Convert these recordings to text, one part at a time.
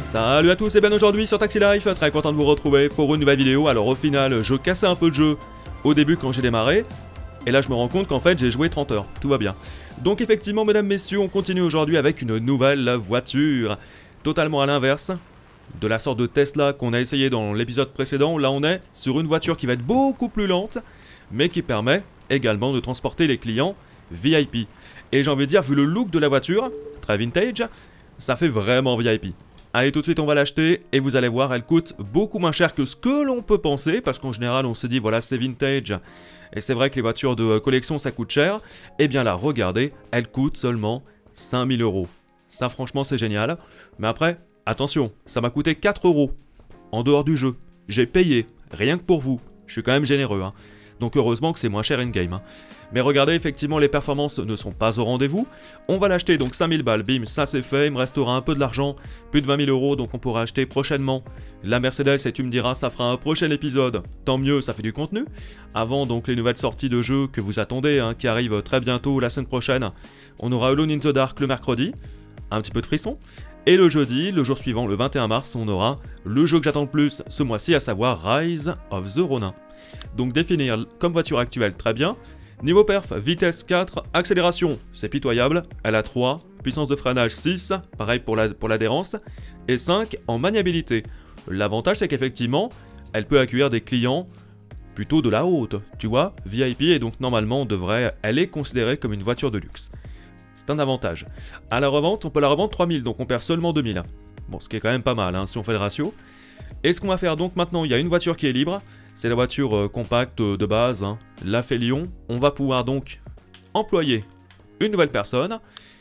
Salut à tous et bien aujourd'hui sur Taxi Life, très content de vous retrouver pour une nouvelle vidéo. Alors au final, je cassais un peu de jeu au début quand j'ai démarré. Et là je me rends compte qu'en fait j'ai joué 30 heures, tout va bien. Donc effectivement mesdames, messieurs, on continue aujourd'hui avec une nouvelle voiture. Totalement à l'inverse de la sorte de Tesla qu'on a essayé dans l'épisode précédent. Là on est sur une voiture qui va être beaucoup plus lente, mais qui permet également de transporter les clients VIP. Et j'ai envie de dire, vu le look de la voiture, très vintage, ça fait vraiment VIP. Allez, tout de suite on va l'acheter et vous allez voir, elle coûte beaucoup moins cher que ce que l'on peut penser, parce qu'en général on se dit voilà c'est vintage et c'est vrai que les voitures de collection ça coûte cher. Et bien là regardez, elle coûte seulement 5000 €. Ça franchement c'est génial, mais après attention, ça m'a coûté 4 € en dehors du jeu. J'ai payé, rien que pour vous, je suis quand même généreux hein. Donc heureusement que c'est moins cher in-game hein. Mais regardez, effectivement, les performances ne sont pas au rendez-vous. On va l'acheter, donc 5000 balles, bim, ça c'est fait. Il me restera un peu de l'argent, plus de 20 000 €, donc on pourra acheter prochainement la Mercedes. Et tu me diras, ça fera un prochain épisode. Tant mieux, ça fait du contenu. Avant, donc, les nouvelles sorties de jeux que vous attendez, hein, qui arrivent très bientôt, la semaine prochaine. On aura Alone in the Dark le mercredi, un petit peu de frisson. Et le jeudi, le jour suivant, le 21 mars, on aura le jeu que j'attends le plus ce mois-ci, à savoir Rise of the Ronin. Donc définir comme voiture actuelle, très bien. Niveau perf, vitesse 4, accélération, c'est pitoyable, elle a 3, puissance de freinage 6, pareil pour l'adhérence, et 5 en maniabilité. L'avantage c'est qu'effectivement, elle peut accueillir des clients plutôt de la haute, tu vois, VIP, et donc normalement elle est considérée comme une voiture de luxe. C'est un avantage. À la revente, on peut la revendre 3000, donc on perd seulement 2000. Bon, ce qui est quand même pas mal, hein, si on fait le ratio. Et ce qu'on va faire donc maintenant, il y a une voiture qui est libre, c'est la voiture compacte de base, hein, la Félion. On va pouvoir donc employer une nouvelle personne.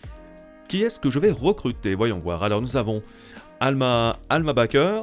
Qui est-ce que je vais recruter? Voyons voir. Alors nous avons Alma Baker.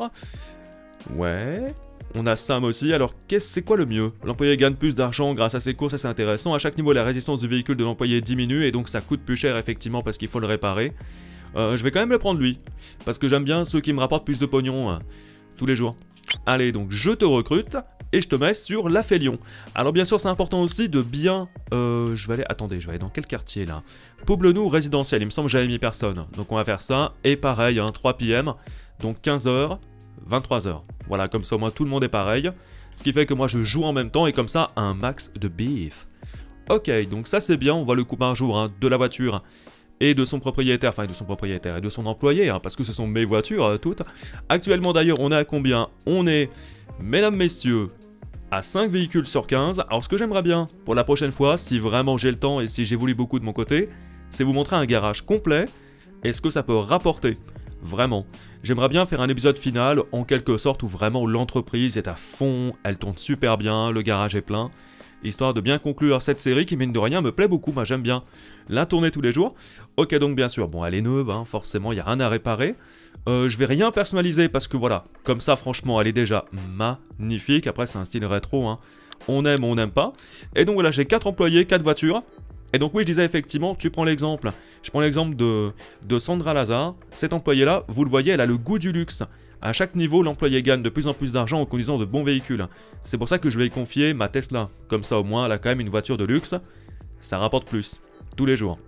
Ouais. On a Sam aussi. Alors c'est quoi le mieux? L'employé gagne plus d'argent grâce à ses courses, ça c'est intéressant. À chaque niveau, la résistance du véhicule de l'employé diminue et donc ça coûte plus cher effectivement parce qu'il faut le réparer. Je vais quand même le prendre lui, parce que j'aime bien ceux qui me rapportent plus de pognon tous les jours. Allez, donc je te recrute et je te mets sur la Félion. Alors bien sûr, c'est important aussi de bien... je vais aller dans quel quartier là? Poblenou résidentiel, il me semble que j'avais mis personne. Donc on va faire ça, et pareil, hein, 3 PM, donc 15h, 23h. Voilà, comme ça au moins tout le monde est pareil. Ce qui fait que moi je joue en même temps et comme ça, un max de bif. Ok, donc ça c'est bien, on voit le coût par jour hein, de la voiture et de son propriétaire, enfin de son propriétaire et de son employé, hein, parce que ce sont mes voitures toutes. Actuellement d'ailleurs, on est à combien? On est, mesdames, messieurs, à 5 véhicules sur 15. Alors ce que j'aimerais bien pour la prochaine fois, si vraiment j'ai le temps et si j'évolue beaucoup de mon côté, c'est vous montrer un garage complet et ce que ça peut rapporter. Vraiment. J'aimerais bien faire un épisode final en quelque sorte où vraiment l'entreprise est à fond, elle tourne super bien, le garage est plein. Histoire de bien conclure cette série qui, mine de rien, me plaît beaucoup. Moi, j'aime bien la tourner tous les jours. Ok, donc bien sûr, bon, elle est neuve, hein, forcément, il n'y a rien à réparer. Je vais rien personnaliser parce que voilà, comme ça, franchement, elle est déjà magnifique. Après, c'est un style rétro, hein. On aime ou on n'aime pas. Et donc voilà, j'ai 4 employés, 4 voitures. Et donc oui, je disais effectivement, tu prends l'exemple. Je prends l'exemple de Sandra Lazare. Cet employé-là, vous le voyez, elle a le goût du luxe. À chaque niveau, l'employé gagne de plus en plus d'argent en conduisant de bons véhicules. C'est pour ça que je vais lui confier ma Tesla. Comme ça, au moins, elle a quand même une voiture de luxe. Ça rapporte plus, tous les jours.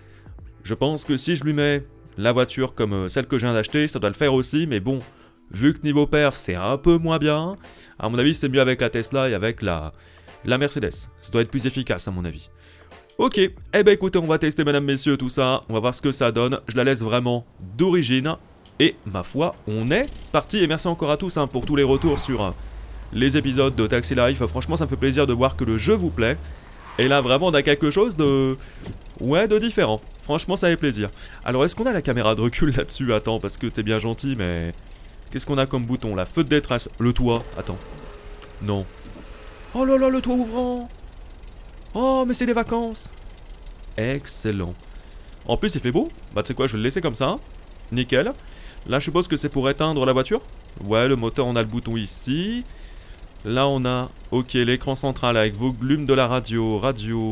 Je pense que si je lui mets la voiture comme celle que je viens d'acheter, ça doit le faire aussi. Mais bon, vu que niveau perf, c'est un peu moins bien, à mon avis, c'est mieux avec la Tesla et avec la Mercedes. Ça doit être plus efficace, à mon avis. Ok, eh ben écoutez, on va tester, mesdames, messieurs, tout ça. On va voir ce que ça donne. Je la laisse vraiment d'origine. Et ma foi, on est parti. Et merci encore à tous hein, pour tous les retours sur les épisodes de Taxi Life. Franchement, ça me fait plaisir de voir que le jeu vous plaît. Et là, vraiment, on a quelque chose de... ouais, de différent. Franchement, ça fait plaisir. Alors, est-ce qu'on a la caméra de recul là-dessus? Attends, parce que t'es bien gentil, mais... qu'est-ce qu'on a comme bouton là? Feu de détresse. Le toit. Attends. Non. Oh là là, le toit ouvrant. Oh, mais c'est des vacances. Excellent. En plus, il fait beau. Bah, tu sais quoi, je vais le laisser comme ça. Nickel. Là, je suppose que c'est pour éteindre la voiture. Ouais, le moteur, on a le bouton ici. Là, on a... ok, l'écran central avec volume de la radio.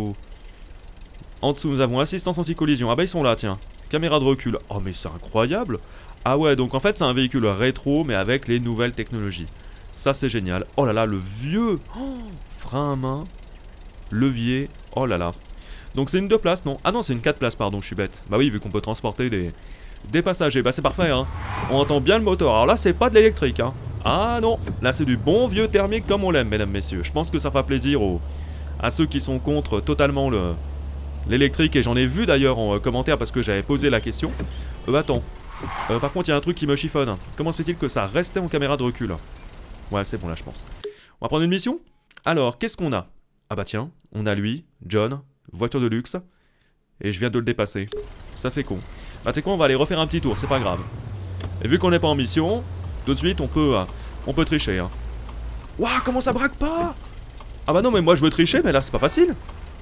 En dessous, nous avons assistance anti-collision. Ah bah, ils sont là, tiens. Caméra de recul. Oh, mais c'est incroyable. Ah ouais, donc en fait, c'est un véhicule rétro, mais avec les nouvelles technologies. Ça, c'est génial. Oh là là, le vieux frein à main. Levier. Oh là là. Donc c'est une 2 places, non? Ah non, c'est une 4 places, pardon, je suis bête. Bah oui, vu qu'on peut transporter des passagers. Bah c'est parfait, hein. On entend bien le moteur. Alors là, c'est pas de l'électrique, hein. Ah non, là c'est du bon vieux thermique comme on l'aime, mesdames, messieurs. Je pense que ça fera plaisir à ceux qui sont contre totalement l'électrique. Et j'en ai vu d'ailleurs en commentaire parce que j'avais posé la question. Attends. Par contre, il y a un truc qui me chiffonne. Comment se fait-il que ça restait en caméra de recul? Ouais, c'est bon là, je pense. On va prendre une mission. Alors, qu'est-ce qu'on a? Ah bah tiens, on a lui, John, voiture de luxe. Et je viens de le dépasser. Ça c'est con. Bah tu sais quoi, on va aller refaire un petit tour, c'est pas grave. Et vu qu'on n'est pas en mission, tout de suite on peut tricher. Hein. Ouah, comment ça braque pas? Ah bah non, mais moi je veux tricher, mais là c'est pas facile.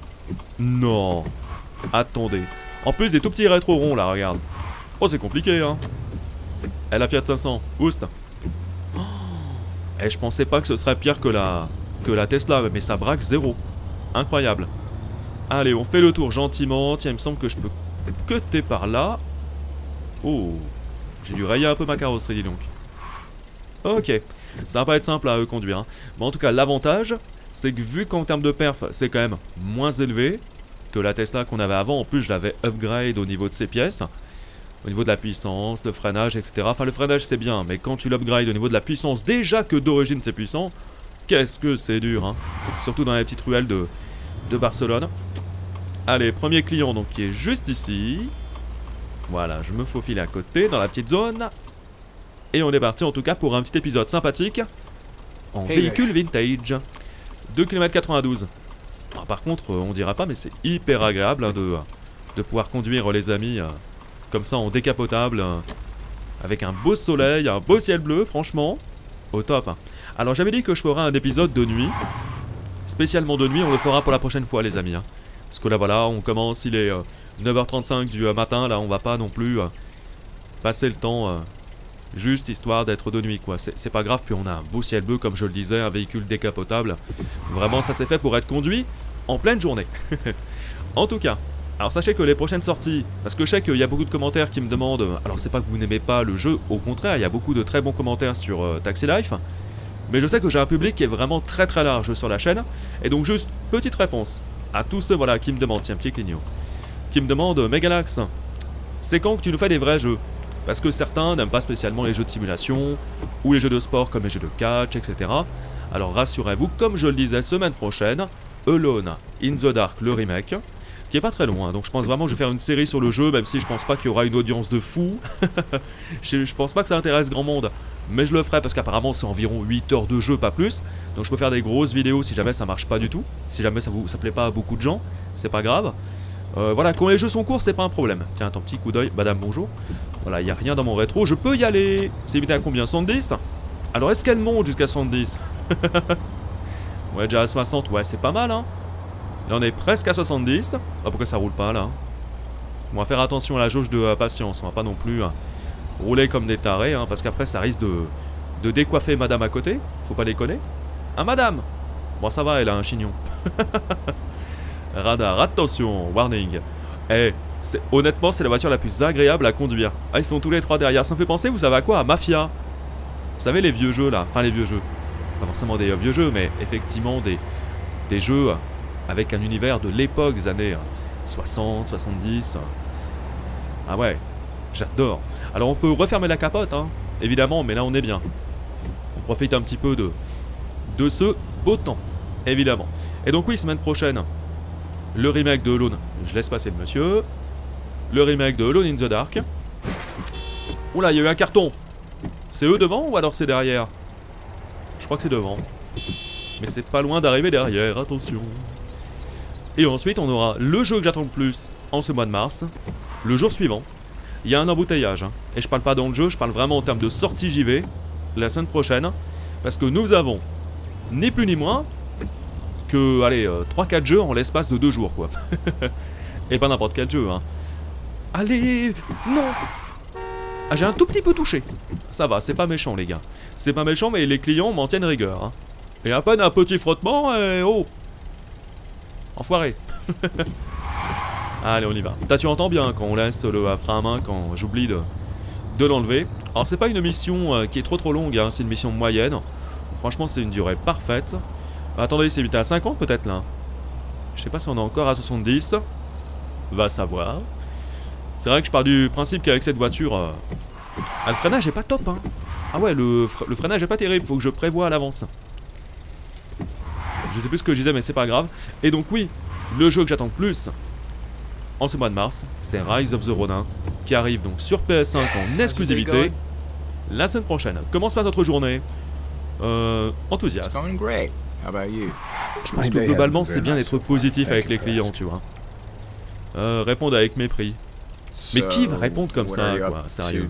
Non. Attendez. En plus des tout petits rétro ronds là, regarde. Oh, c'est compliqué, hein. Elle a Fiat 500. Boost. Oh. Et je pensais pas que ce serait pire que la Tesla, mais ça braque zéro. Incroyable. Allez, on fait le tour gentiment. Tiens, il me semble que je peux cutter par là. Oh. J'ai dû rayer un peu ma carrosserie, dis donc. Ok. Ça va pas être simple à conduire. Hein. Mais en tout cas, l'avantage, c'est que vu qu'en termes de perf, c'est quand même moins élevé que la Tesla qu'on avait avant. En plus, je l'avais upgrade au niveau de ses pièces. Au niveau de la puissance, le freinage, etc. Enfin, le freinage, c'est bien. Mais quand tu l'upgrades au niveau de la puissance, déjà que d'origine, c'est puissant, qu'est-ce que c'est dur, hein. Surtout dans les petites ruelles de Barcelone. Allez, premier client, donc, qui est juste ici. Voilà, je me faufile à côté, dans la petite zone. Et on est parti, en tout cas, pour un petit épisode sympathique. En véhicule vintage. 2 km 92. Alors, par contre, on dira pas, mais c'est hyper agréable hein, de pouvoir conduire les amis comme ça en décapotable. Avec un beau soleil, un beau ciel bleu, franchement. Au top. Alors j'avais dit que je ferais un épisode de nuit. Spécialement de nuit, on le fera pour la prochaine fois les amis. Hein. Parce que là voilà, on commence, il est 9h35 du matin, là on va pas non plus passer le temps juste histoire d'être de nuit quoi. C'est pas grave, puis on a un beau ciel bleu comme je le disais, un véhicule décapotable. Vraiment ça s'est fait pour être conduit en pleine journée. En tout cas, alors sachez que les prochaines sorties, parce que je sais qu'il y a beaucoup de commentaires qui me demandent, alors c'est pas que vous n'aimez pas le jeu, au contraire, il y a beaucoup de très bons commentaires sur Taxi Life, mais je sais que j'ai un public qui est vraiment très très large sur la chaîne, et donc juste petite réponse à tous ceux voilà, qui me demandent, tiens petit clignot, qui me demandent, Megalax, c'est quand que tu nous fais des vrais jeux? Parce que certains n'aiment pas spécialement les jeux de simulation, ou les jeux de sport comme les jeux de catch, etc. Alors rassurez-vous, comme je le disais semaine prochaine, Alone in the Dark, le remake, qui est pas très loin, donc je pense vraiment que je vais faire une série sur le jeu, même si je pense pas qu'il y aura une audience de fou. je pense pas que ça intéresse grand monde, mais je le ferai parce qu'apparemment c'est environ 8 heures de jeu, pas plus. Donc je peux faire des grosses vidéos si jamais ça marche pas du tout, si jamais ça plaît pas à beaucoup de gens, c'est pas grave. Voilà, quand les jeux sont courts, c'est pas un problème. Tiens, ton petit coup d'œil, madame, bonjour. Voilà, il y a rien dans mon rétro, je peux y aller. C'est limité à combien? 70? Alors est-ce qu'elle monte jusqu'à 70? Ouais, déjà à 60, ouais, c'est pas mal, hein. Là on est presque à 70. Ah, pourquoi ça roule pas là? On va faire attention à la jauge de patience. On va pas non plus rouler comme des tarés hein, parce qu'après ça risque de décoiffer madame à côté. Faut pas déconner. Ah madame! Bon ça va, elle a un chignon. Radar, attention, warning. Eh, honnêtement c'est la voiture la plus agréable à conduire. Ah ils sont tous les trois derrière. Ça me fait penser, vous savez à quoi? À Mafia. Vous savez les vieux jeux là. Enfin les vieux jeux. Pas forcément des vieux jeux mais effectivement des jeux... avec un univers de l'époque des années 60, 70. Ah ouais, j'adore. Alors on peut refermer la capote, hein, évidemment, mais là on est bien. On profite un petit peu de ce beau temps, évidemment. Et donc oui, semaine prochaine, le remake de Alone. Je laisse passer le monsieur. Le remake de Alone in the Dark. Oula, il y a eu un carton. C'est eux devant ou alors c'est derrière? Je crois que c'est devant. Mais c'est pas loin d'arriver derrière, attention. Et ensuite, on aura le jeu que j'attends le plus en ce mois de mars, le jour suivant. Il y a un embouteillage, hein. Et je parle pas dans le jeu, je parle vraiment en termes de sortie JV, la semaine prochaine. Parce que nous avons, ni plus ni moins, que, allez, 3-4 jeux en l'espace de 2 jours, quoi. Et pas n'importe quel jeu, hein. Allez, non. Ah, j'ai un tout petit peu touché. Ça va, c'est pas méchant, les gars. C'est pas méchant, mais les clients m'en tiennent rigueur, hein. Et à peine un petit frottement, et oh. Enfoiré. Allez on y va. Tu entends bien quand on laisse le frein à main, quand j'oublie de l'enlever. Alors c'est pas une mission qui est trop longue, hein, c'est une mission moyenne. Franchement c'est une durée parfaite. Attendez, c'est 8 à 50 peut-être là. Je sais pas si on est encore à 70. Va savoir. C'est vrai que je pars du principe qu'avec cette voiture... Ah, le freinage est pas top, hein. Ah ouais, le freinage est pas terrible, faut que je prévoie à l'avance. Je sais plus ce que je disais, mais c'est pas grave. Et donc oui, le jeu que j'attends le plus en ce mois de mars, c'est Rise of the Ronin, qui arrive donc sur PS5 en exclusivité la semaine prochaine. Comment se passe votre journée? Enthousiaste. Je pense que globalement c'est bien d'être positif avec les clients, tu vois. Répondre avec mépris. Mais qui va répondre comme ça, quoi, sérieux?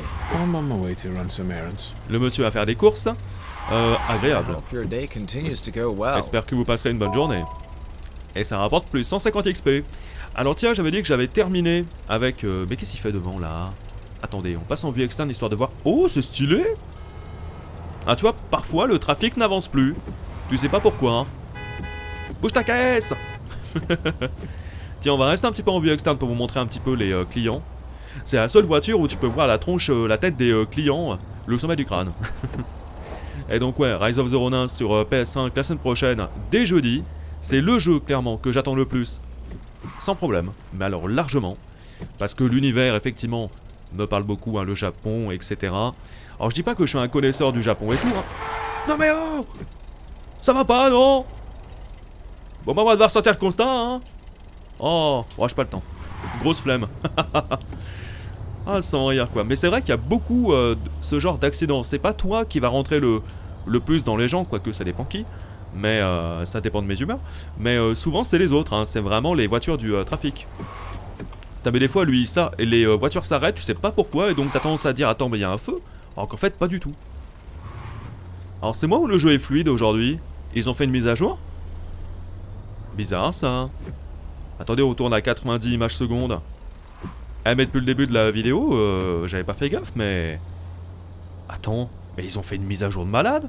Le monsieur va faire des courses. Agréable. J'espère que vous passerez une bonne journée. Et ça rapporte plus 150 XP. Alors tiens, j'avais dit que j'avais terminé avec... mais qu'est-ce qu'il fait devant, là? Attendez, on passe en vue externe histoire de voir... Oh, c'est stylé! Ah, tu vois, parfois, le trafic n'avance plus. Tu sais pas pourquoi, hein. Bouge ta caisse. Tiens, on va rester un petit peu en vue externe pour vous montrer un petit peu les clients. C'est la seule voiture où tu peux voir la tronche, la tête des clients, le sommet du crâne. Et donc ouais, Rise of the Ronin sur PS5 la semaine prochaine, dès jeudi. C'est le jeu, clairement, que j'attends le plus. Sans problème, mais alors largement. Parce que l'univers, effectivement, me parle beaucoup, hein, le Japon, etc. Alors je dis pas que je suis un connaisseur du Japon et tout, hein. Non mais oh! Ça va pas, non? Bon bah on va devoir sortir le constat, hein. Oh, j'ai pas le temps. Grosse flemme. Ah, sans rire quoi. Mais c'est vrai qu'il y a beaucoup ce genre d'accidents. C'est pas toi qui va rentrer le plus dans les gens, quoique ça dépend qui. Mais ça dépend de mes humeurs. Mais souvent c'est les autres, hein. C'est vraiment les voitures du trafic. T'as mais des fois lui ça, et les voitures s'arrêtent, tu sais pas pourquoi, et donc t'as tendance à dire attends mais il y a un feu. Alors qu'en fait pas du tout. Alors c'est moi ou le jeu est fluide aujourd'hui? Ils ont fait une mise à jour? Bizarre ça. Attendez, on tourne à 90 images secondes. Eh mais depuis le début de la vidéo, j'avais pas fait gaffe mais... Attends, mais ils ont fait une mise à jour de malade?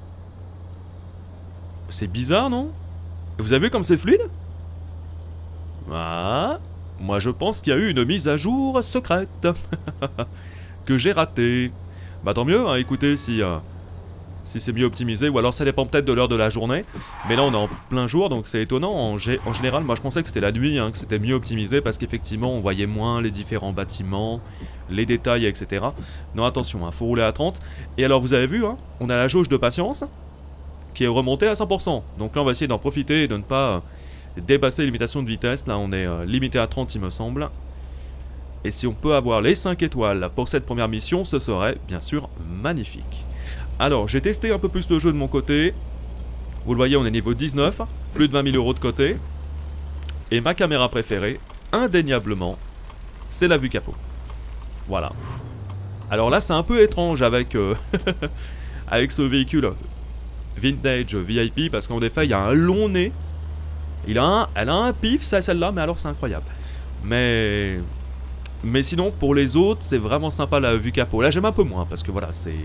C'est bizarre non? Vous avez vu comme c'est fluide? Ah, moi je pense qu'il y a eu une mise à jour secrète. Que j'ai raté. Bah tant mieux, hein, écoutez, si c'est mieux optimisé, ou alors ça dépend peut-être de l'heure de la journée. Mais là on est en plein jour, donc c'est étonnant. En général, moi je pensais que c'était la nuit, hein, que c'était mieux optimisé, parce qu'effectivement on voyait moins les différents bâtiments, les détails, etc. Non attention, hein, faut rouler à 30. Et alors vous avez vu, hein, on a la jauge de patience, qui est remontée à 100%. Donc là on va essayer d'en profiter et de ne pas dépasser les limitations de vitesse. Là on est limité à 30 il me semble. Et si on peut avoir les 5 étoiles pour cette première mission, ce serait bien sûr magnifique. Alors, j'ai testé un peu plus le jeu de mon côté. Vous le voyez, on est niveau 19, plus de 20 000 € de côté. Et ma caméra préférée, indéniablement, c'est la vue capot. Voilà. Alors là, c'est un peu étrange avec, avec ce véhicule vintage VIP, parce qu'en effet, il y a un long nez. Elle a un pif, celle-là, mais alors c'est incroyable. Mais sinon, pour les autres, c'est vraiment sympa la vue capot. Là, j'aime un peu moins, parce que voilà,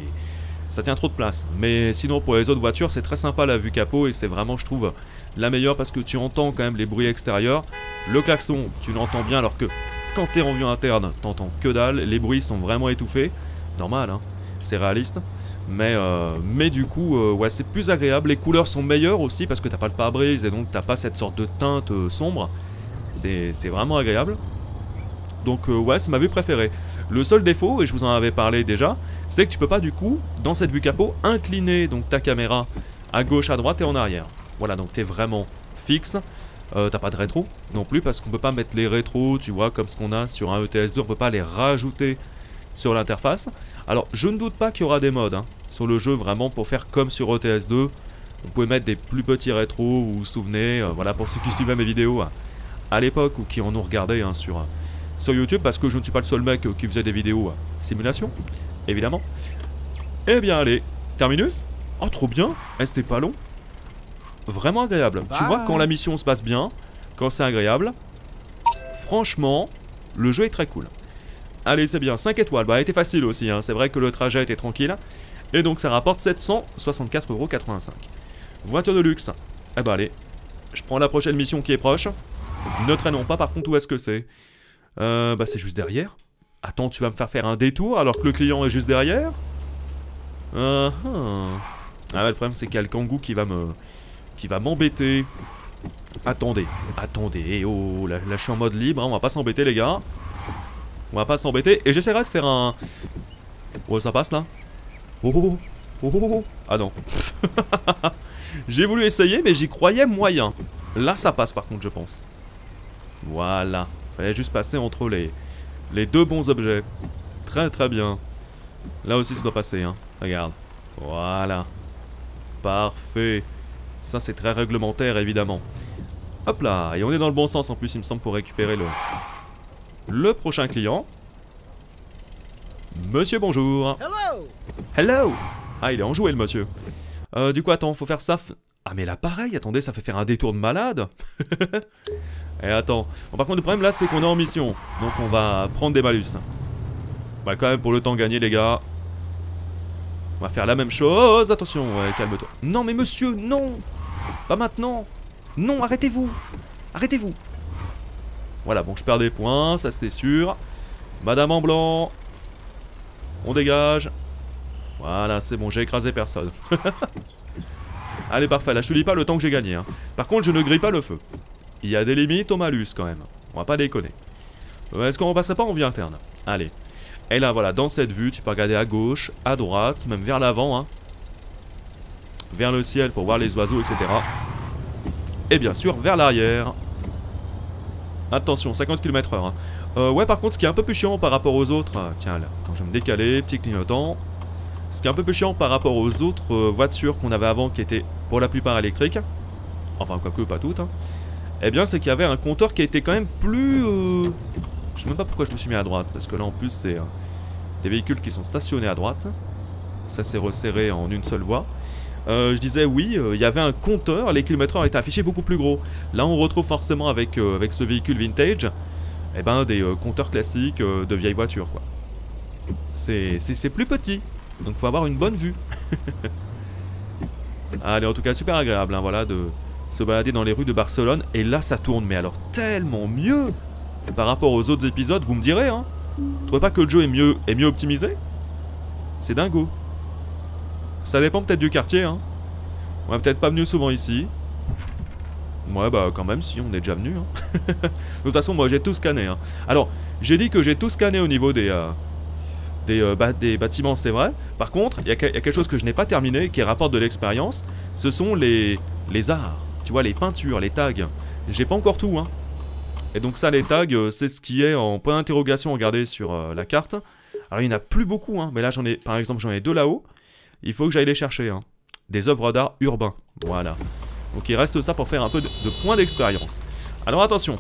ça tient trop de place. Mais sinon, pour les autres voitures, c'est très sympa la vue capot, et c'est vraiment, je trouve, la meilleure, parce que tu entends quand même les bruits extérieurs. Le klaxon, tu l'entends bien, alors que quand t'es en vue interne, t'entends que dalle. Les bruits sont vraiment étouffés. Normal, hein, c'est réaliste. Mais du coup, ouais, c'est plus agréable. Les couleurs sont meilleures aussi, parce que t'as pas le pare-brise, et donc t'as pas cette sorte de teinte sombre. C'est vraiment agréable. Donc ouais, c'est ma vue préférée. Le seul défaut, et je vous en avais parlé déjà, c'est que tu peux pas du coup, dans cette vue capot, incliner donc ta caméra à gauche, à droite et en arrière. Voilà, donc t'es vraiment fixe. T'as pas de rétro non plus, parce qu'on peut pas mettre les rétros, tu vois, comme ce qu'on a sur un ETS2, on peut pas les rajouter sur l'interface. Alors, je ne doute pas qu'il y aura des modes hein, sur le jeu, vraiment, pour faire comme sur ETS2. On pouvait mettre des plus petits rétros, vous vous souvenez, voilà, pour ceux qui suivaient mes vidéos à l'époque, ou qui en ont regardé hein, sur YouTube, parce que je ne suis pas le seul mec qui faisait des vidéos simulation, évidemment. Eh bien allez, terminus. Oh trop bien, c'était pas long. Vraiment agréable. Tu vois, quand la mission se passe bien, quand c'est agréable, franchement, le jeu est très cool. Allez, c'est bien, 5 étoiles, bah elle était facile aussi, hein. C'est vrai que le trajet était tranquille. Et donc ça rapporte 764,85 €. Voiture de luxe. Eh bah allez, je prends la prochaine mission qui est proche. Ne traînons pas, par contre, où est-ce que c'est? Bah c'est juste derrière. Attends, tu vas me faire un détour alors que le client est juste derrière? Ah ouais, le problème c'est qu'il y a le kangou qui va m'embêter. Attendez, attendez, eh oh, là je suis en mode libre, hein, on va pas s'embêter les gars. On va pas s'embêter, et j'essaierai de faire un... Oh, ça passe là? Oh, oh, oh, oh, oh. Ah non. J'ai voulu essayer, mais j'y croyais moyen. Là, ça passe par contre, je pense. Voilà. Fallait juste passer entre les deux bons objets. Très très bien. Là aussi, ça doit passer, hein. Regarde. Voilà. Parfait. Ça, c'est très réglementaire, évidemment. Hop là. Et on est dans le bon sens, en plus, il me semble, pour récupérer le prochain client. Monsieur, bonjour. Hello. Hello. Ah, il est enjoué, le monsieur. Du coup, attends, faut faire ça... Ah, mais là, pareil, attendez, ça fait faire un détour de malade. Et attends. Bon, par contre, le problème, là, c'est qu'on est en mission. Donc, on va prendre des malus. Bah, quand même, pour le temps gagné, les gars. On va faire la même chose. Attention, ouais, calme-toi. Non, mais monsieur, non. Pas maintenant. Non, arrêtez-vous. Arrêtez-vous. Voilà, bon, je perds des points, ça, c'était sûr. Madame en blanc. On dégage. Voilà, c'est bon, j'ai écrasé personne. Allez, parfait, là je te dis pas le temps que j'ai gagné. Hein. Par contre, je ne grille pas le feu. Il y a des limites au malus quand même. On va pas déconner. Est-ce qu'on repasserait pas en vue interne? Allez. Et là, voilà, dans cette vue, tu peux regarder à gauche, à droite, même vers l'avant. Hein. Vers le ciel pour voir les oiseaux, etc. Et bien sûr, vers l'arrière. Attention, 50 km/h. Hein. Ouais, par contre, ce qui est un peu plus chiant par rapport aux autres... tiens, là, attends, je vais me décaler, petit clignotant. Ce qui est un peu plus chiant par rapport aux autres voitures qu'on avait avant qui étaient pour la plupart électriques, enfin quoique pas toutes, hein, eh bien c'est qu'il y avait un compteur qui était quand même plus... Je sais même pas pourquoi je me suis mis à droite, parce que là en plus c'est des véhicules qui sont stationnés à droite. Ça s'est resserré en une seule voie. Je disais oui, il y avait un compteur, les kilomètres/heure étaient affichés beaucoup plus gros. Là on retrouve forcément avec ce véhicule vintage, eh ben, des compteurs classiques de vieilles voitures quoi. C'est plus petit. Donc faut avoir une bonne vue. Allez, en tout cas super agréable hein, voilà, de se balader dans les rues de Barcelone. Et là ça tourne mais alors tellement mieux. Et par rapport aux autres épisodes, vous me direz hein. Vous trouvez pas que le jeu est mieux optimisé? C'est dingo. Ça dépend peut-être du quartier hein. On est peut-être pas venu souvent ici. Ouais bah quand même si on est déjà venu hein. De toute façon moi j'ai tout scanné hein. Alors j'ai dit que j'ai tout scanné au niveau des bâtiments, c'est vrai. Par contre, il y a quelque chose que je n'ai pas terminé, qui rapporte de l'expérience. Ce sont les arts. Tu vois, les peintures, les tags. J'ai pas encore tout, hein. Et donc ça, les tags, c'est ce qui est en point d'interrogation, regardez sur la carte. Alors, il n'y en a plus beaucoup, hein. Mais là, par exemple, j'en ai deux là-haut. Il faut que j'aille les chercher, hein. Des œuvres d'art urbains. Voilà. Donc, il reste ça pour faire un peu de points d'expérience. Alors, attention.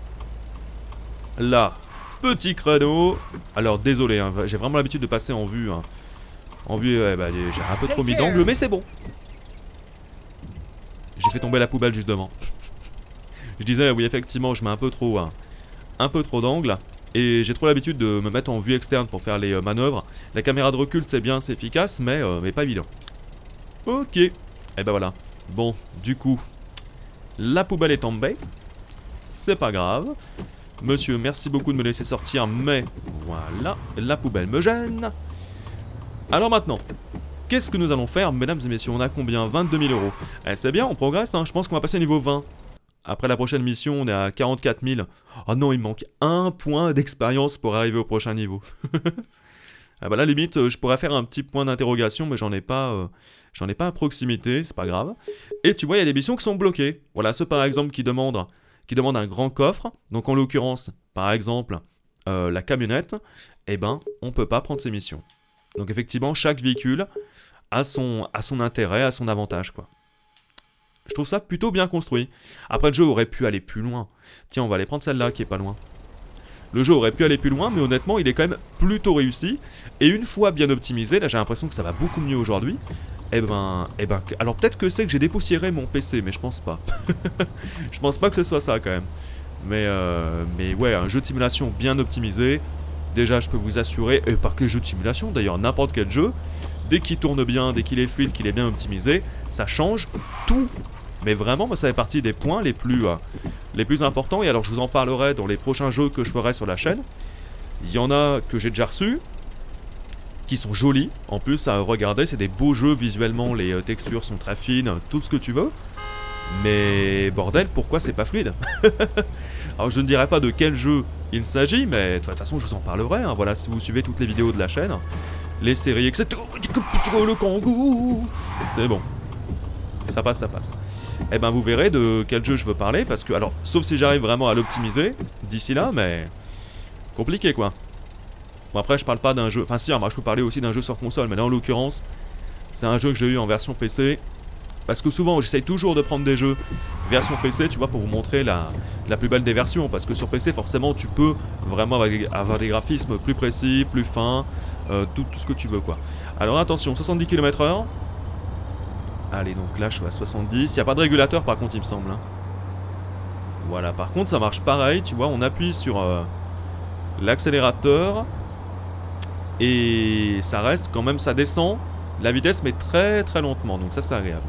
Là. Petit créneau. Alors désolé, hein, j'ai vraiment l'habitude de passer en vue. Hein. En vue, ouais, bah, j'ai un peu trop mis d'angle, mais c'est bon. J'ai fait tomber la poubelle juste devant. Je disais, oui, effectivement, je mets un peu trop d'angle. Et j'ai trop l'habitude de me mettre en vue externe pour faire les manœuvres. La caméra de recul, c'est bien, c'est efficace, mais pas évident. Ok. Et ben voilà. Bon, du coup, la poubelle est tombée. C'est pas grave. Monsieur, merci beaucoup de me laisser sortir, mais voilà, la poubelle me gêne. Alors maintenant, qu'est-ce que nous allons faire, mesdames et messieurs? On a combien? 22 000 €. Eh, c'est bien, on progresse, hein. Je pense qu'on va passer au niveau 20. Après la prochaine mission, on est à 44 000. Oh non, il me manque un point d'expérience pour arriver au prochain niveau. Ah bah là, limite, je pourrais faire un petit point d'interrogation, mais j'en ai pas à proximité, c'est pas grave. Et tu vois, il y a des missions qui sont bloquées. Voilà, ceux par exemple qui demandent un grand coffre. Donc en l'occurrence, par exemple, la camionnette, eh ben, on peut pas prendre ces missions. Donc effectivement, chaque véhicule a son intérêt, a son avantage, quoi. Je trouve ça plutôt bien construit. Après, le jeu aurait pu aller plus loin. Tiens, on va aller prendre celle-là qui est pas loin. Le jeu aurait pu aller plus loin, mais honnêtement, il est quand même plutôt réussi. Et une fois bien optimisé, là j'ai l'impression que ça va beaucoup mieux aujourd'hui. Eh ben, alors peut-être que c'est que j'ai dépoussiéré mon PC, mais je pense pas. Je pense pas que ce soit ça quand même. Mais ouais, un jeu de simulation bien optimisé. Déjà, je peux vous assurer, et pas que les jeux de simulation, d'ailleurs n'importe quel jeu, dès qu'il tourne bien, dès qu'il est fluide, qu'il est bien optimisé, ça change tout. Mais vraiment, moi, ça fait partie des points les plus importants. Et alors, je vous en parlerai dans les prochains jeux que je ferai sur la chaîne. Il y en a que j'ai déjà reçus, qui sont jolis. En plus, à regarder, c'est des beaux jeux visuellement. Les textures sont très fines, tout ce que tu veux. Mais bordel, pourquoi c'est pas fluide? Alors je ne dirai pas de quel jeu il s'agit, mais de toute façon je vous en parlerai, hein. Voilà, si vous suivez toutes les vidéos de la chaîne, les séries, etc. Le kangou, c'est bon. Ça passe, ça passe. Eh ben vous verrez de quel jeu je veux parler, parce que, alors, sauf si j'arrive vraiment à l'optimiser d'ici là, mais compliqué quoi. Bon après je parle pas d'un jeu, enfin si, hein, moi je peux parler aussi d'un jeu sur console, mais là en l'occurrence, c'est un jeu que j'ai eu en version PC. Parce que souvent j'essaye toujours de prendre des jeux version PC, tu vois, pour vous montrer la plus belle des versions. Parce que sur PC forcément tu peux vraiment avoir des graphismes plus précis, plus fins, tout ce que tu veux quoi. Alors attention, 70 km/h. Allez, donc là je suis à 70, il n'y a pas de régulateur par contre il me semble, hein. Voilà, par contre ça marche pareil, tu vois, on appuie sur l'accélérateur et ça reste quand même, ça descend la vitesse mais très très lentement, donc ça c'est agréable.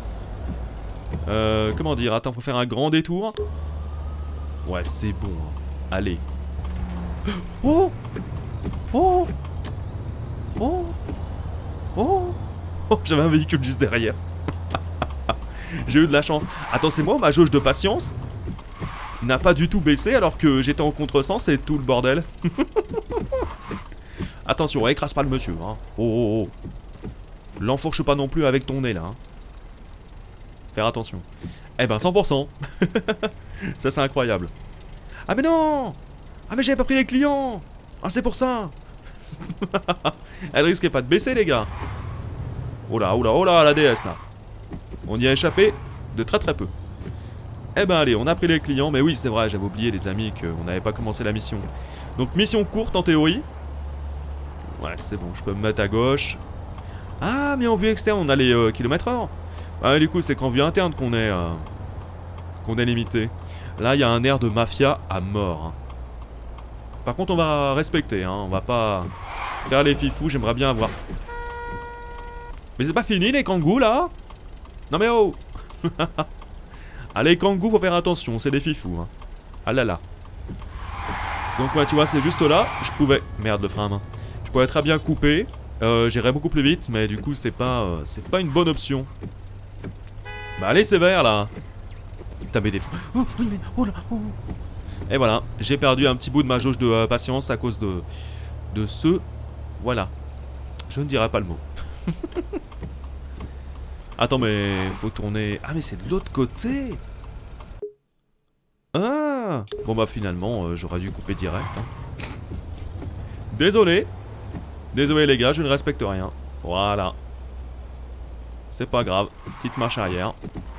Comment dire, attends, faut faire un grand détour. Ouais, c'est bon, hein. Allez. Oh oh oh oh oh, j'avais un véhicule juste derrière. J'ai eu de la chance. Attends, c'est moi, ma jauge de patience n'a pas du tout baissé alors que j'étais en contresens et tout le bordel. Attention, écrase pas le monsieur, hein. Oh oh oh. L'enfourche pas non plus avec ton nez là, hein. Faire attention. Eh ben 100%. Ça c'est incroyable. Ah mais non. Ah mais j'avais pas pris les clients. Ah c'est pour ça. Elle risquait pas de baisser les gars. Oh là, oh là, oh là, la DS là. On y a échappé de très très peu. Eh ben allez, on a pris les clients. Mais oui c'est vrai, j'avais oublié les amis qu'on n'avait pas commencé la mission. Donc mission courte en théorie. Ouais c'est bon, je peux me mettre à gauche. Ah mais en vue externe on a les km/h. Ah du coup c'est qu'en vue interne qu'on est limité. Là il y a un air de mafia à mort, hein. Par contre on va respecter, hein. On va pas faire les fifous, j'aimerais bien avoir... Mais c'est pas fini les kangous là? Non mais oh. Ah les kangous faut faire attention, c'est des fifous, hein. Ah là là. Donc ouais tu vois c'est juste là, je pouvais... Merde le frein à main. Je pourrais très bien couper, j'irais beaucoup plus vite, mais du coup c'est pas une bonne option. Bah allez c'est vert là. T'avais des... Oh, oui, mais... oh là, oh. Et voilà, j'ai perdu un petit bout de ma jauge de patience à cause de ce... Voilà. Je ne dirai pas le mot. Attends mais... faut tourner... Ah mais c'est de l'autre côté. Ah. Bon bah finalement j'aurais dû couper direct, hein. Désolé. Désolé les gars, je ne respecte rien. Voilà. C'est pas grave, petite marche arrière.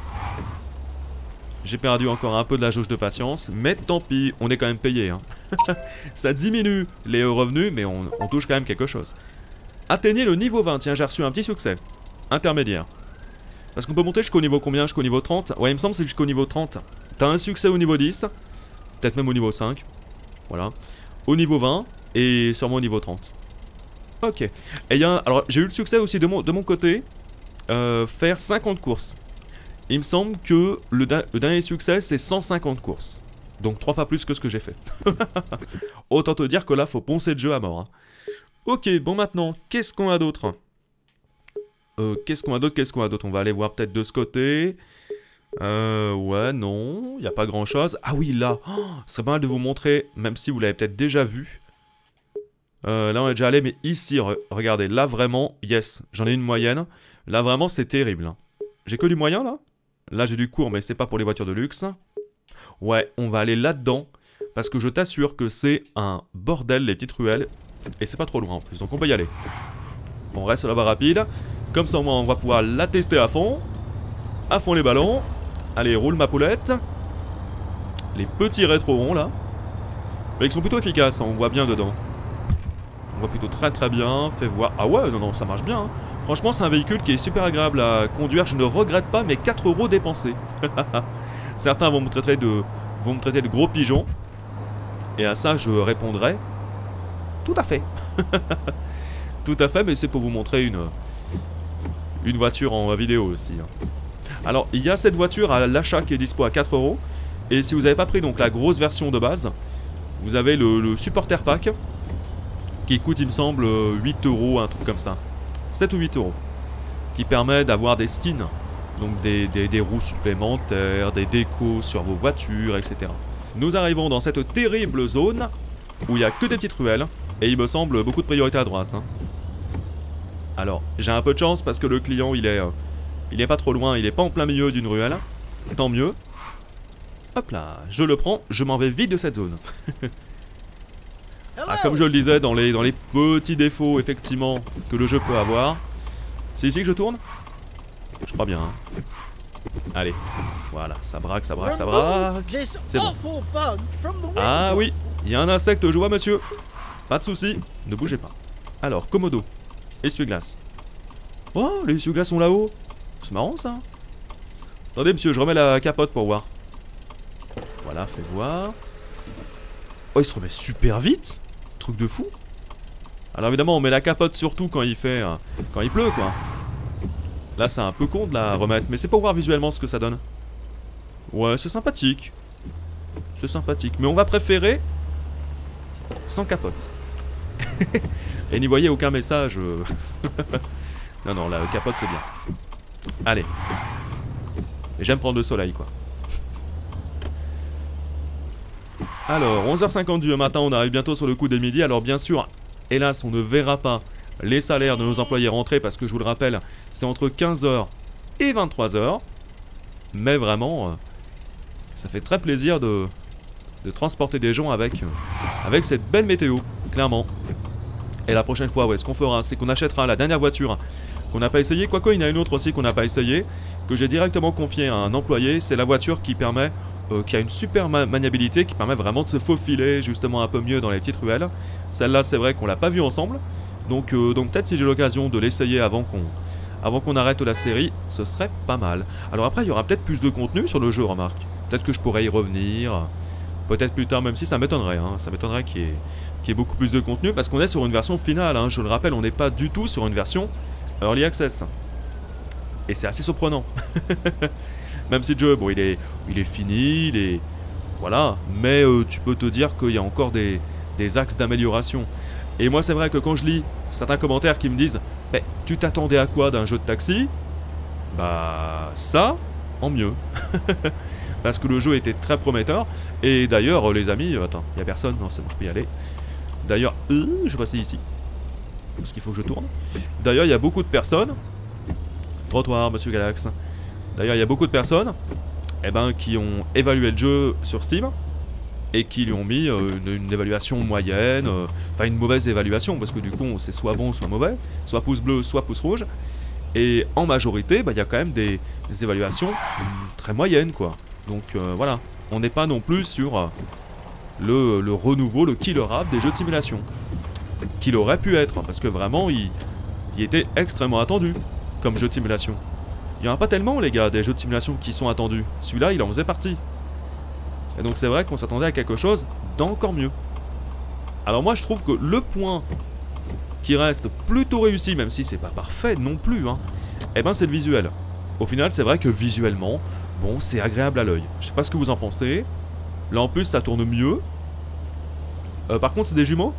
J'ai perdu encore un peu de la jauge de patience, mais tant pis, on est quand même payé, hein. Ça diminue les revenus, mais on touche quand même quelque chose. Atteignez le niveau 20, tiens j'ai reçu un petit succès. Intermédiaire. Parce qu'on peut monter jusqu'au niveau combien? Jusqu'au niveau 30? Ouais il me semble que c'est jusqu'au niveau 30. T'as un succès au niveau 10, peut-être même au niveau 5. Voilà. Au niveau 20, et sûrement au niveau 30. Ok. Et il y a alors j'ai eu le succès aussi de mon côté. Faire 50 courses. Il me semble que le dernier succès c'est 150 courses. Donc 3 fois plus que ce que j'ai fait. Autant te dire que là faut poncer le jeu à mort, hein. Ok, bon maintenant, qu'est-ce qu'on a d'autre? Qu'est-ce qu'on a d'autre? On va aller voir peut-être de ce côté. Ouais, non, il n'y a pas grand-chose. Ah oui, là, oh, ce serait pas mal de vous montrer, même si vous l'avez peut-être déjà vu. Là on est déjà allé, mais ici, regardez, là vraiment, yes, j'en ai une moyenne. Là vraiment c'est terrible, hein. J'ai que du moyen là. Là j'ai du court mais c'est pas pour les voitures de luxe. Ouais, on va aller là-dedans. Parce que je t'assure que c'est un bordel les petites ruelles. Et c'est pas trop loin en plus, donc on peut y aller. On reste là-bas rapide. Comme ça au moins on va pouvoir la tester à fond. À fond les ballons. Allez, roule ma poulette. Les petits rétro-ronds là. Mais ils sont plutôt efficaces, hein, on voit bien dedans. On voit plutôt très très bien. Fais voir. Ah ouais, non, ça marche bien, hein. Franchement, c'est un véhicule qui est super agréable à conduire. Je ne regrette pas mes 4 € dépensés. Certains vont me traiter de gros pigeon. Et à ça, je répondrai tout à fait. Tout à fait, mais c'est pour vous montrer une voiture en vidéo aussi, hein. Alors, il y a cette voiture à l'achat qui est dispo à 4 €. Et si vous n'avez pas pris donc la grosse version de base, vous avez le supporter pack qui coûte, il me semble, 8 €, un truc comme ça. 7 ou 8 €. Qui permet d'avoir des skins Donc des roues supplémentaires, des décos sur vos voitures, etc. Nous arrivons dans cette terrible zone où il n'y a que des petites ruelles. Et il me semble beaucoup de priorité à droite. Hein. Alors, j'ai un peu de chance parce que le client, il est pas trop loin, il est pas en plein milieu d'une ruelle. Tant mieux. Hop là, je le prends, je m'en vais vite de cette zone. Ah, comme je le disais, dans les petits défauts, effectivement, que le jeu peut avoir. C'est ici que je tourne? Je crois bien. Hein. Allez, voilà, ça braque, ça braque, ça braque. C'est bon. Ah oui, il y a un insecte, je vois, monsieur. Pas de soucis, ne bougez pas. Alors, Komodo, essuie-glace. Oh, les essuie-glaces sont là-haut. C'est marrant ça. Attendez, monsieur, je remets la capote pour voir. Voilà, fais voir. Oh, il se remet super vite. Truc de fou. Alors évidemment, on met la capote surtout quand il fait, quand il pleut, quoi. Là, c'est un peu con de la remettre, mais c'est pour voir visuellement ce que ça donne. Ouais, c'est sympathique. C'est sympathique, mais on va préférer sans capote. Et n'y voyez aucun message. Non, non, la capote c'est bien. Allez. Et j'aime prendre le soleil, quoi. Alors, 11h50 du matin, on arrive bientôt sur le coup des midi. Alors bien sûr, hélas, on ne verra pas les salaires de nos employés rentrer parce que je vous le rappelle, c'est entre 15h et 23h. Mais vraiment, ça fait très plaisir de transporter des gens avec cette belle météo, clairement. Et la prochaine fois, ouais, ce qu'on fera, c'est qu'on achètera la dernière voiture qu'on n'a pas essayé. Quoique, il y en a une autre aussi qu'on n'a pas essayé, que j'ai directement confiée à un employé. C'est la voiture qui permet, qui a une super maniabilité, qui permet vraiment de se faufiler justement un peu mieux dans les petites ruelles. Celle-là, c'est vrai qu'on l'a pas vue ensemble. Donc peut-être si j'ai l'occasion de l'essayer avant qu'on arrête la série, ce serait pas mal. Alors après, il y aura peut-être plus de contenu sur le jeu, remarque. Peut-être que je pourrais y revenir. Peut-être plus tard, même si ça m'étonnerait. Hein. Ça m'étonnerait qu'il y ait beaucoup plus de contenu, parce qu'on est sur une version finale. Hein. Je le rappelle, on n'est pas du tout sur une version Early Access. Et c'est assez surprenant. Même si le jeu, bon, il est fini, il est... Voilà. Mais tu peux te dire qu'il y a encore des axes d'amélioration. Et moi, c'est vrai que quand je lis certains commentaires qui me disent « Tu t'attendais à quoi d'un jeu de taxi ?» Bah, ça, en mieux. Parce que le jeu était très prometteur. Et d'ailleurs, les amis... Attends, il n'y a personne? Non, c'est bon, je peux y aller. D'ailleurs, je vais passer ici. Parce qu'il faut que je tourne. D'ailleurs, il y a beaucoup de personnes... Trottoir, monsieur Galax. D'ailleurs, il y a beaucoup de personnes qui ont évalué le jeu sur Steam et qui lui ont mis une évaluation moyenne, enfin une mauvaise évaluation, parce que du coup, c'est soit bon, soit mauvais, soit pouce bleu, soit pouce rouge. Et en majorité, il y a quand même des évaluations très moyennes, quoi. Donc voilà, on n'est pas non plus sur le renouveau, le killer app des jeux de simulation. Qu'il aurait pu être, parce que vraiment, il était extrêmement attendu comme jeu de simulation. Il n'y en a pas tellement, les gars, des jeux de simulation qui sont attendus. Celui-là, il en faisait partie. Et donc c'est vrai qu'on s'attendait à quelque chose d'encore mieux. Alors moi, je trouve que le point qui reste plutôt réussi, même si c'est pas parfait non plus, hein, c'est le visuel. Au final, c'est vrai que visuellement, bon, c'est agréable à l'œil. Je sais pas ce que vous en pensez. Là, en plus, ça tourne mieux. Par contre, c'est des jumeaux.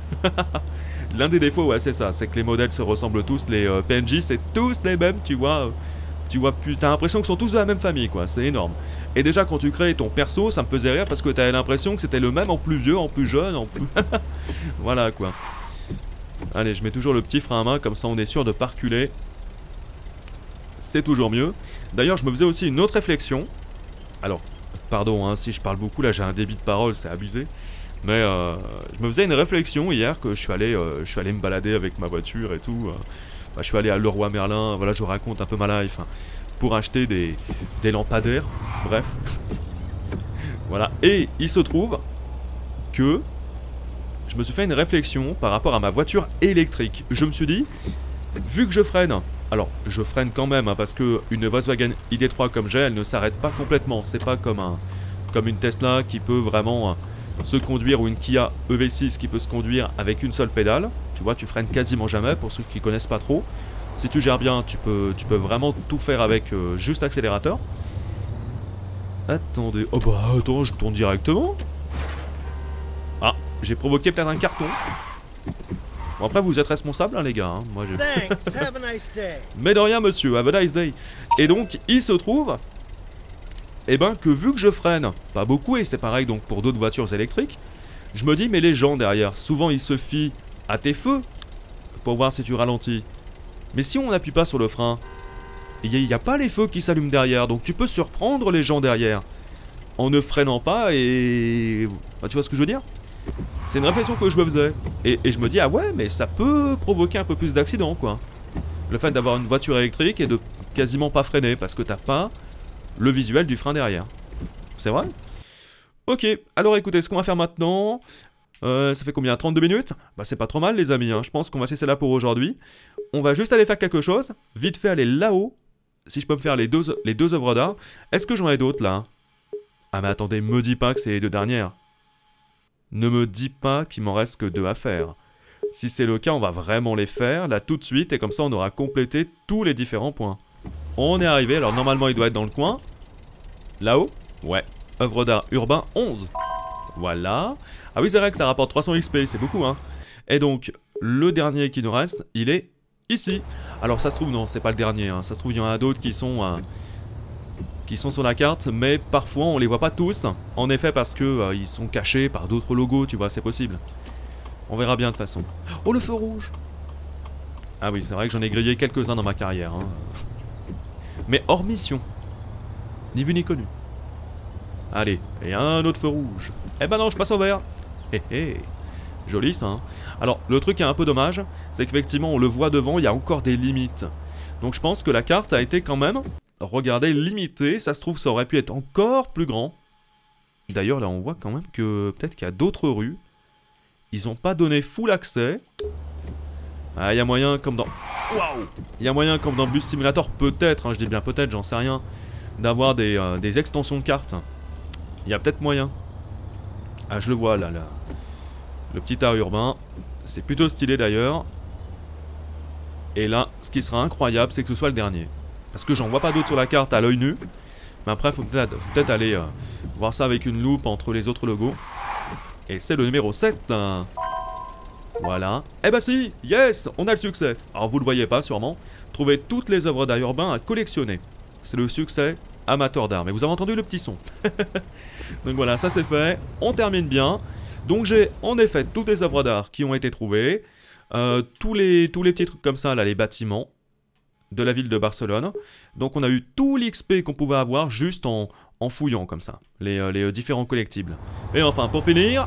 L'un des défauts, ouais, c'est ça. C'est que les modèles se ressemblent tous. Les PNJ, c'est tous les mêmes, tu vois. T'as l'impression qu'ils sont tous de la même famille, quoi. C'est énorme. Et déjà, quand tu crées ton perso, ça me faisait rire parce que t'avais l'impression que c'était le même en plus vieux, en plus jeune, en plus... Voilà, quoi. Allez, je mets toujours le petit frein à main, comme ça on est sûr de pas reculer. C'est toujours mieux. D'ailleurs, je me faisais aussi une autre réflexion. Alors, pardon, hein, si je parle beaucoup, là j'ai un débit de parole, c'est abusé. Mais je me faisais une réflexion hier que je suis allé me balader avec ma voiture et tout. Je suis allé à Leroy Merlin, voilà, je raconte un peu ma life, hein, pour acheter des lampadaires, bref. Voilà, et il se trouve que je me suis fait une réflexion par rapport à ma voiture électrique. Je me suis dit, vu que je freine, alors je freine quand même, hein, parce que une Volkswagen ID3 comme j'ai, elle ne s'arrête pas complètement. C'est pas comme une Tesla qui peut vraiment se conduire, ou une Kia EV6 qui peut se conduire avec une seule pédale. Tu vois, tu freines quasiment jamais, pour ceux qui connaissent pas trop. Si tu gères bien, tu peux vraiment tout faire avec juste l'accélérateur. Attendez, oh bah attends, je tourne directement. Ah, j'ai provoqué peut-être un carton. Bon, après, vous êtes responsables, hein, les gars. Hein. Moi, Thanks, have a nice day. Mais de rien, monsieur, have a nice day. Et donc, il se trouve, eh ben, que vu que je freine, pas beaucoup, et c'est pareil donc pour d'autres voitures électriques, je me dis, mais les gens derrière, souvent ils se fient à tes feux pour voir si tu ralentis. Mais si on n'appuie pas sur le frein, il n'y a pas les feux qui s'allument derrière, donc tu peux surprendre les gens derrière en ne freinant pas et... Bah, tu vois ce que je veux dire? C'est une réflexion que je me faisais. Et je me dis, ah ouais, mais ça peut provoquer un peu plus d'accidents, quoi. Le fait d'avoir une voiture électrique et de quasiment pas freiner parce que t'as pas le visuel du frein derrière. C'est vrai? Ok, alors écoutez, ce qu'on va faire maintenant... ça fait combien? 32 minutes? Bah c'est pas trop mal les amis, hein. Je pense qu'on va cesser là pour aujourd'hui. On va juste aller faire quelque chose. Vite fait aller là-haut. Si je peux me faire les deux œuvres d'art. Est-ce que j'en ai d'autres là? Ah mais attendez, me dis pas que c'est les deux dernières. Ne me dis pas qu'il m'en reste que 2 à faire. Si c'est le cas, on va vraiment les faire là tout de suite et comme ça on aura complété tous les différents points. On est arrivé, alors normalement il doit être dans le coin. Là-haut? Ouais. Œuvre d'art urbain 11. Voilà. Ah oui c'est vrai que ça rapporte 300 XP, c'est beaucoup hein. Et donc, le dernier qui nous reste, il est ici. Alors ça se trouve, non, c'est pas le dernier. Hein. Ça se trouve, il y en a d'autres qui sont sur la carte, mais parfois on les voit pas tous. En effet, parce que ils sont cachés par d'autres logos, tu vois, c'est possible. On verra bien de toute façon. Oh, le feu rouge! Ah oui, c'est vrai que j'en ai grillé quelques-uns dans ma carrière. Hein. Mais hors mission. Ni vu ni connu. Allez, et un autre feu rouge. Eh ben non, je passe au vert. Hé hé. Joli ça. Hein. Alors, le truc qui est un peu dommage, c'est qu'effectivement, on le voit devant, il y a encore des limites. Donc je pense que la carte a été quand même, regardez, limitée. Ça se trouve, ça aurait pu être encore plus grand. D'ailleurs, là, on voit quand même que peut-être qu'il y a d'autres rues. Ils n'ont pas donné full accès. Ah, il y a moyen, comme dans... Waouh! Il y a moyen, comme dans Bus Simulator, peut-être, hein, je dis bien peut-être, j'en sais rien, d'avoir des extensions de cartes. Il y a peut-être moyen. Ah, je le vois, là. Le petit art urbain. C'est plutôt stylé, d'ailleurs. Et là, ce qui sera incroyable, c'est que ce soit le dernier. Parce que j'en vois pas d'autres sur la carte à l'œil nu. Mais après, faut peut-être aller voir ça avec une loupe entre les autres logos. Et c'est le numéro 7. Voilà. Eh bah si, yes, on a le succès. Alors vous le voyez pas sûrement. Trouver toutes les œuvres d'art urbain à collectionner. C'est le succès amateur d'art. Mais vous avez entendu le petit son. Donc voilà, ça c'est fait. On termine bien. Donc j'ai en effet toutes les œuvres d'art qui ont été trouvées. Tous les petits trucs comme ça, là, les bâtiments de la ville de Barcelone. Donc on a eu tout l'XP qu'on pouvait avoir juste en fouillant comme ça. Les différents collectibles. Et enfin, pour finir,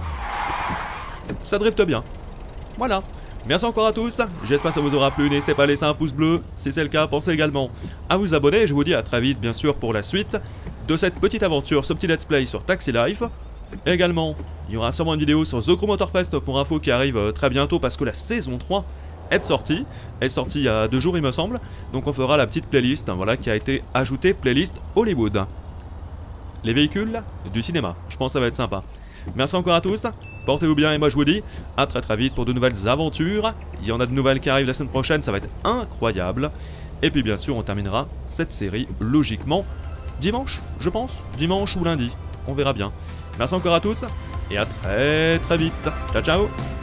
ça drifte bien. Voilà. Merci encore à tous. J'espère que ça vous aura plu. N'hésitez pas à laisser un pouce bleu. Si c'est le cas, pensez également à vous abonner. Je vous dis à très vite, bien sûr, pour la suite de cette petite aventure, ce petit let's play sur Taxi Life. Également, il y aura sûrement une vidéo sur The Crew Motorfest pour info qui arrive très bientôt parce que la saison 3 est sortie. Elle est sortie il y a 2 jours, il me semble. Donc on fera la petite playlist, voilà, qui a été ajoutée, playlist Hollywood. Les véhicules du cinéma. Je pense que ça va être sympa. Merci encore à tous, portez-vous bien et moi je vous dis à très très vite pour de nouvelles aventures. Il y en a de nouvelles qui arrivent la semaine prochaine, ça va être incroyable. Et puis bien sûr on terminera cette série logiquement dimanche, je pense, dimanche ou lundi, on verra bien. Merci encore à tous et à très très vite. Ciao ciao.